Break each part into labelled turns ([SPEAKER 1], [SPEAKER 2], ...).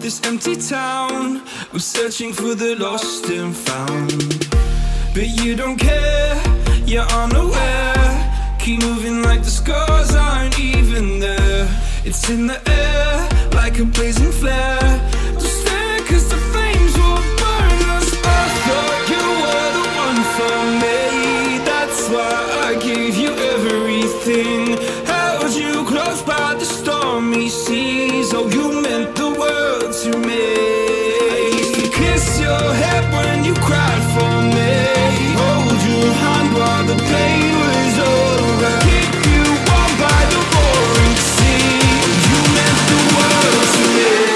[SPEAKER 1] this empty town. I'm searching for the lost and found, but you don't care, you're unaware. Keep moving like the scars aren't even there. It's in the air like a blazing flare. Don't stare, cause the flames will burn us. I thought you were the one for me, that's why I gave you everything. Held you close by the stormy seas. Oh, you meant the world to me. I used to kiss your head when you cried for me, hold your hand while the pain was over, keep you warm by the roaring sea. You meant the world to me.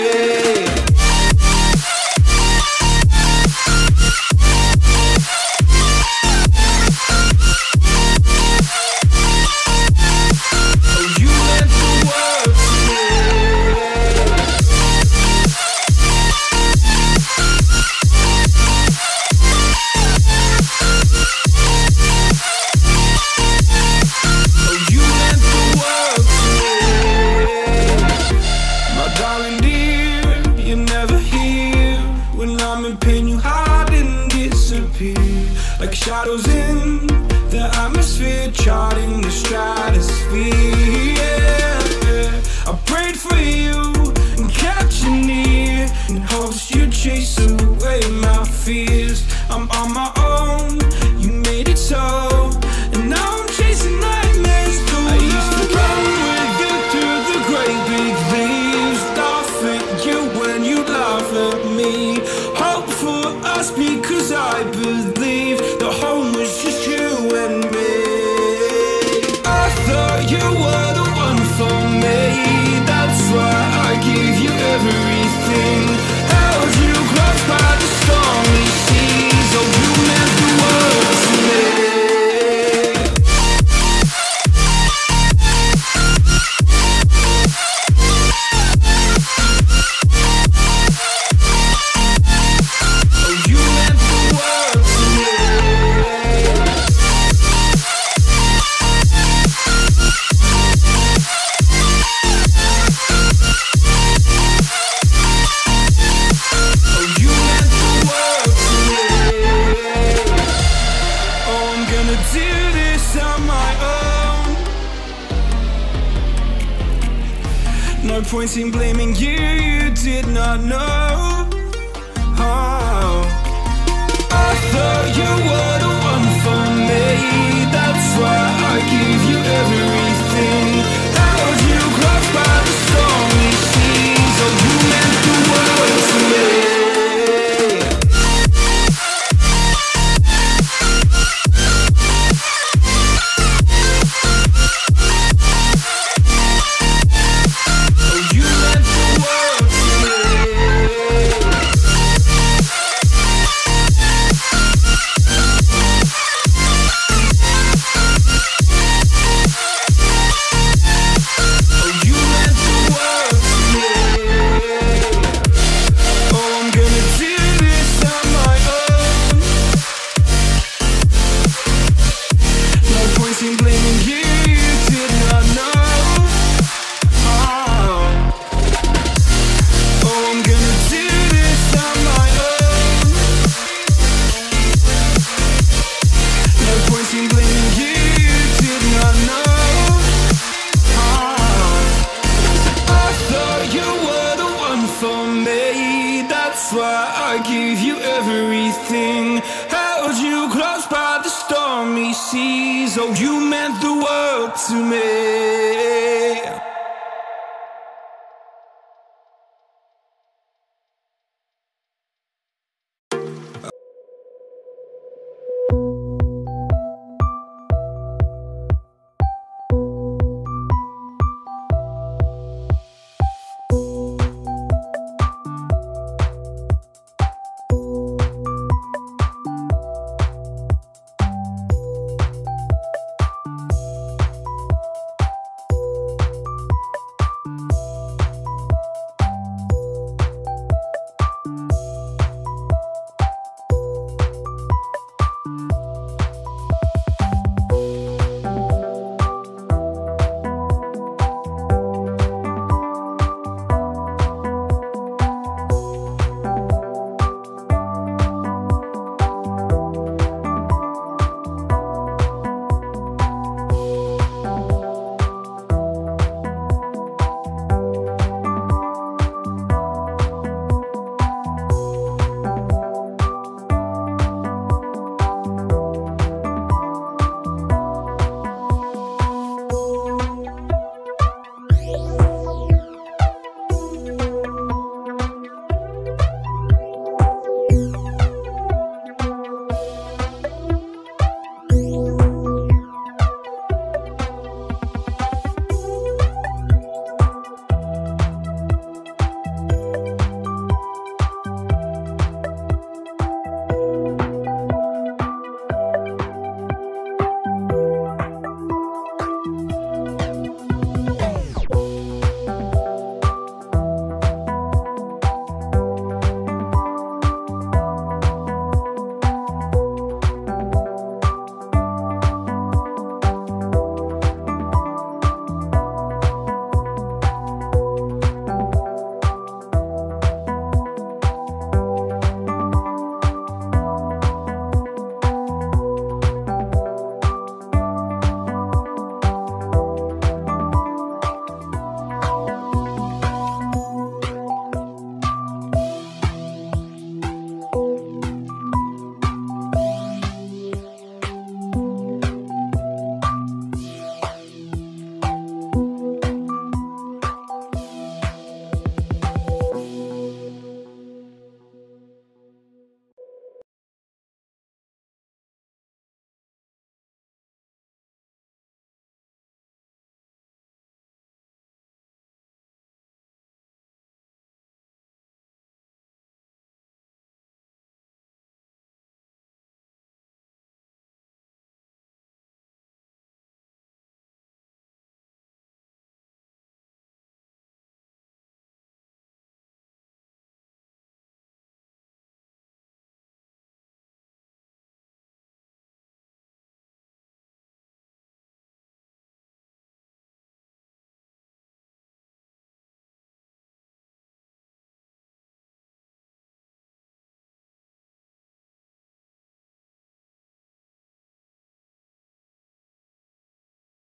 [SPEAKER 1] Like shadows in the atmosphere, charting the stratosphere. Yeah. I prayed for you and kept you near, in hopes you'd chase away my fears. I'm on my own, you made it so, and now I'm chasing nightmares through. I used to run with you through the great big leaves, laugh at you when you laugh at me, hope for us because I believe the home was just you and me. I thought you were the one for me, that's why I gave you everything. Held you close by the stormy seas. Oh, you meant the world to me. No point in blaming you, you did not know. Oh. I thought you were the one for me, that's why I gave you everything. Held you close by the stormy seas. Oh, you meant the world to me. That's why I gave you everything. Held you close by the stormy seas. Oh, you meant the world to me.